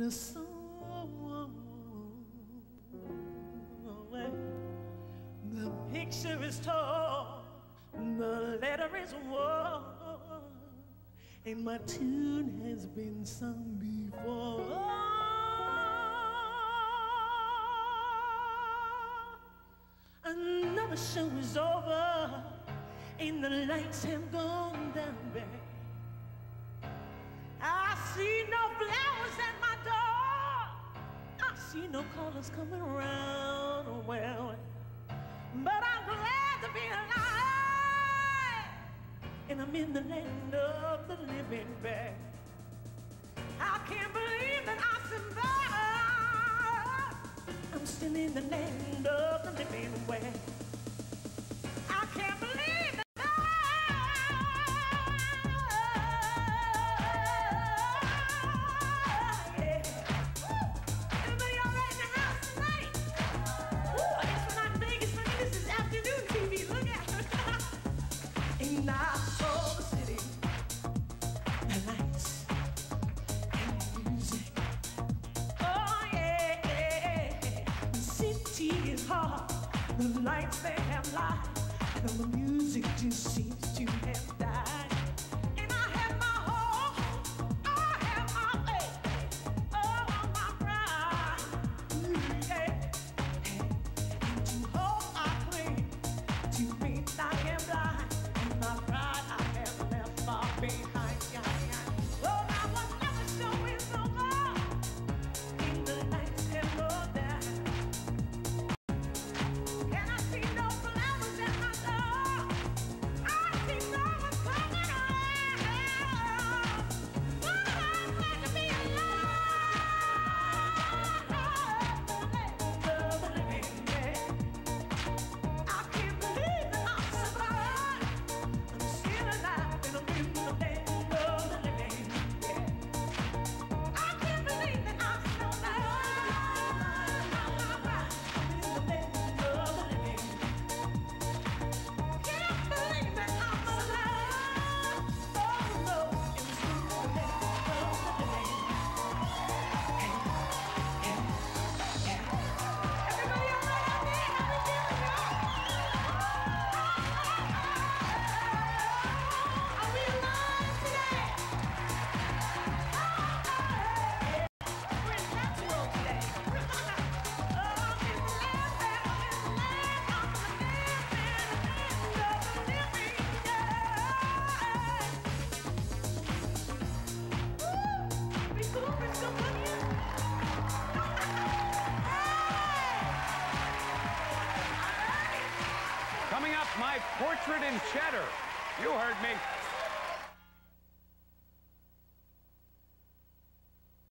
a song. The picture is tall, the letter is warm, and my tune has been sung before. Another show is over, and the lights have gone down, babe. I see no flowers at my door. I see no callers coming around. Well, but I'm glad to be alive, and I'm in the land of the living, babe. I can't believe that I survived. I'm still in the land of the living, way. I can't believe that. The lights, they have light, and the music just seems to have died. And I have my hope, I have my faith, oh, my pride, yeah. And to hope I cling, to faith I am blind, and my pride I have left far behind. Oh, now whatever show is over, and the lights have gone down. Coming up, my portrait in cheddar. You heard me.